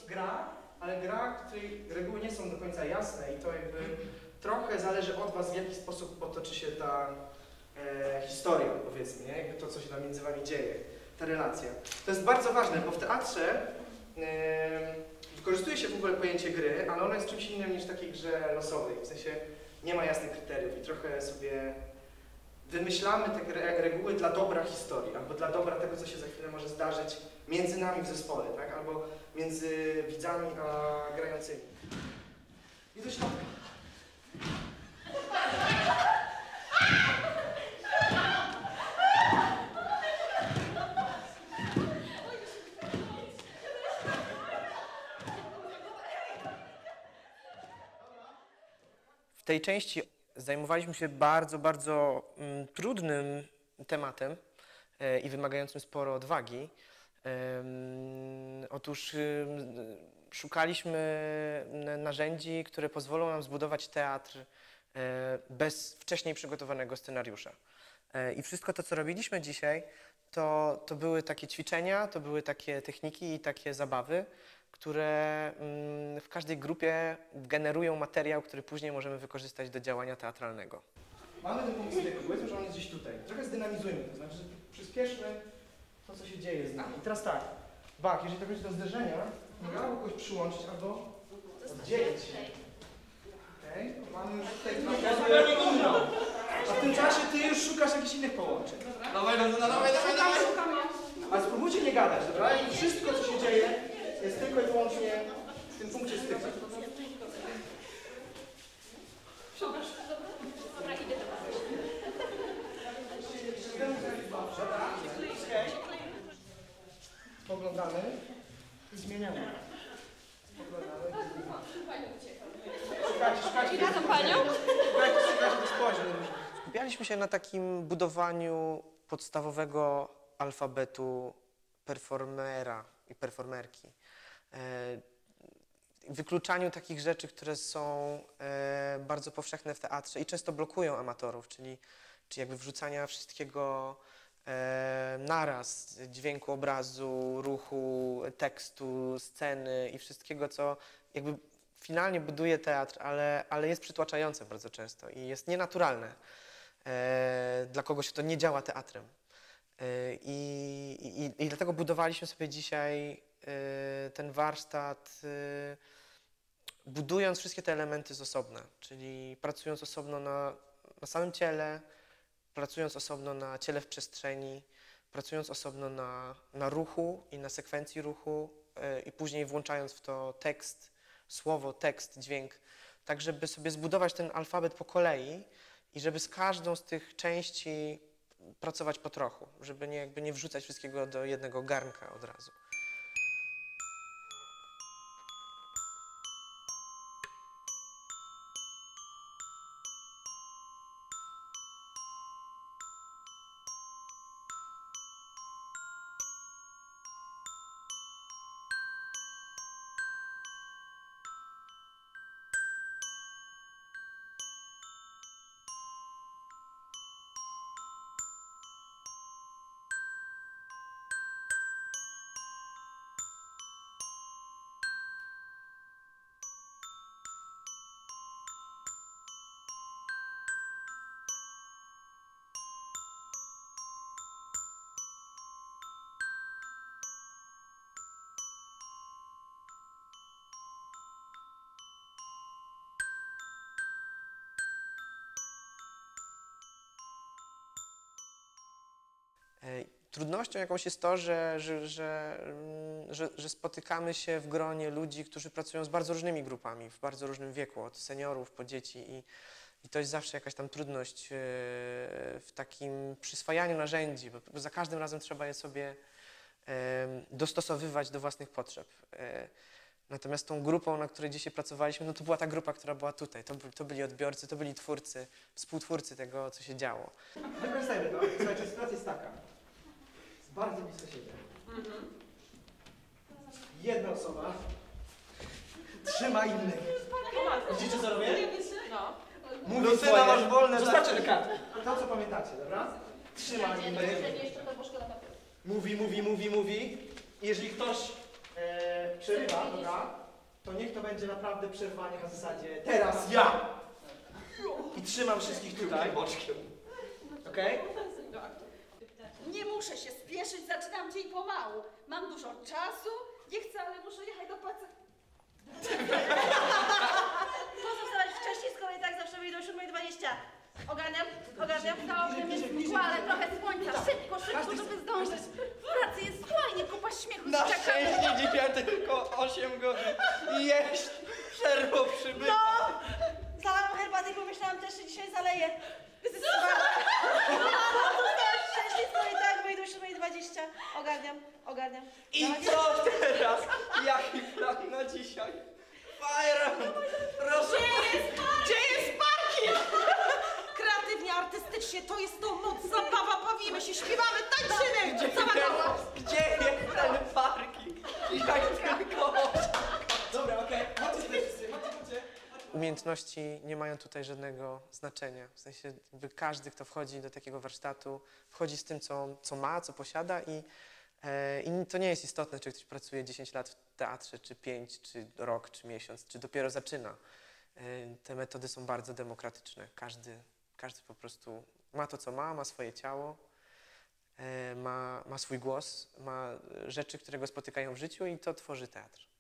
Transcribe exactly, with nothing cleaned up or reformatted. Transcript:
gra, ale gra, której reguły nie są do końca jasne i to jakby trochę zależy od was, w jaki sposób potoczy się ta e, historia, powiedzmy, nie? Jakby to, co się tam między wami dzieje, ta relacja. To jest bardzo ważne, bo w teatrze e, wykorzystuje się w ogóle pojęcie gry, ale ono jest czymś innym niż takiej grze losowej, w sensie nie ma jasnych kryteriów i trochę sobie wymyślamy te re reguły dla dobra historii, albo dla dobra tego, co się za chwilę może zdarzyć między nami w zespole, tak? Albo między widzami a grającymi. I do środka. W tej części zajmowaliśmy się bardzo, bardzo mm, trudnym tematem e, i wymagającym sporo odwagi. E, otóż e, szukaliśmy narzędzi, które pozwolą nam zbudować teatr e, bez wcześniej przygotowanego scenariusza. E, I wszystko to, co robiliśmy dzisiaj, to, to były takie ćwiczenia, to były takie techniki i takie zabawy, które mm, w każdej grupie generują materiał, który później możemy wykorzystać do działania teatralnego. Mamy ten punkt styku, powiedzmy, że on jest gdzieś tutaj. Trochę zdynamizujmy, to znaczy, że przyspieszmy to, co się dzieje z nami. I teraz tak, Bak, jeżeli to będzie do zderzenia, mogę kogoś przyłączyć albo oddzielić się. Okej, okay. Mamy już tutaj zupełnie inną. A w tym czasie ty już szukasz jakichś innych połączeń. Dawaj, dawaj, dawaj, dawaj, dawaj. Ale spróbujcie nie gadać, dobra? I wszystko, co się dzieje, jest tylko i wyłącznie w tym punkcie styku. Dobra, idę do was. Spoglądamy i zmieniamy. Spoglądamy i zmieniamy. Szukajcie, szukajcie. I na tą panią? Szukajcie, szukajcie do spojrzeń. Skupialiśmy się na takim budowaniu podstawowego alfabetu performera i performerki. Wykluczaniu takich rzeczy, które są e, bardzo powszechne w teatrze i często blokują amatorów, czyli, czyli jakby wrzucania wszystkiego e, naraz, dźwięku, obrazu, ruchu, tekstu, sceny i wszystkiego, co jakby finalnie buduje teatr, ale, ale jest przytłaczające bardzo często i jest nienaturalne e, dla kogoś, kto nie działa teatrem. E, i, i, I dlatego budowaliśmy sobie dzisiaj e, ten warsztat, e, budując wszystkie te elementy z osobna, czyli pracując osobno na, na samym ciele, pracując osobno na ciele w przestrzeni, pracując osobno na, na ruchu i na sekwencji ruchu yy, i później włączając w to tekst, słowo, tekst, dźwięk, tak żeby sobie zbudować ten alfabet po kolei i żeby z każdą z tych części pracować po trochu, żeby nie, jakby nie wrzucać wszystkiego do jednego garnka od razu. Trudnością jakąś jest to, że, że, że, że, że spotykamy się w gronie ludzi, którzy pracują z bardzo różnymi grupami, w bardzo różnym wieku, od seniorów po dzieci i, i to jest zawsze jakaś tam trudność w takim przyswajaniu narzędzi, bo, bo za każdym razem trzeba je sobie dostosowywać do własnych potrzeb. Natomiast tą grupą, na której dzisiaj pracowaliśmy, no to była ta grupa, która była tutaj. To, to byli odbiorcy, to byli twórcy, współtwórcy tego, co się działo. Wykorzystajmy to. Słuchajcie, sytuacja jest taka. Jest bardzo blisko siebie. Mhm. Jedna osoba trzyma innych. Widzicie, co robię? No. Mówi Lucyna, swoje. masz wolne. Zostawcie kartę. To, co pamiętacie, dobra? Trzyma innych. Jeszcze to, bo szkoda papieru. Mówi, mówi, mówi, mówi. I jeżeli ktoś e, przerywa, dobra, to niech to będzie naprawdę przerwanie na zasadzie teraz ja! I trzymam wszystkich tutaj, boczkiem. Okej? Nie muszę się spieszyć, zaczynam dzień pomału. Mam dużo czasu, nie chcę, ale muszę jechać do pracy. Po co wstawać wcześniej, skoro i tak zawsze wyjdę o siódma dwadzieścia? Ogarniam, ogarniam, za oknem jest mgła, ale trochę słońca. Szybko, szybko, żeby zdążyć. W pracy jest fajnie, kupa śmiechu. Na czeka. szczęście dzisiaj tylko osiem godzin i jeść przerwo przybywa. No! Zalałam herbatę i pomyślałam też, że dzisiaj zaleję. Wyzysywałam. Po co wstawać wcześniej, skoro i tak wyjdę o siódma dwadzieścia? Ogarniam, ogarniam. I co teraz? Jaki plan na dzisiaj? Fajram! Proszę! Gdzie jest parking? Kreatywnie, artystycznie, to jest to moc, zabawa, bawimy się, śpiewamy, tańczymy! Gdzie, Cała gała. gdzie jest ten parking? Jak tylko... Dobra, okej, chodźcie tutaj wszyscy, chodźcie, chodźcie. Umiejętności nie mają tutaj żadnego znaczenia. W sensie jakby każdy, kto wchodzi do takiego warsztatu, wchodzi z tym, co, co ma, co posiada i, e, i to nie jest istotne, czy ktoś pracuje dziesięć lat w teatrze, czy pięć, czy rok, czy miesiąc, czy dopiero zaczyna. E, te metody są bardzo demokratyczne. Każdy, każdy po prostu ma to, co ma, ma swoje ciało, e, ma, ma swój głos, ma rzeczy, które go spotykają w życiu i to tworzy teatr.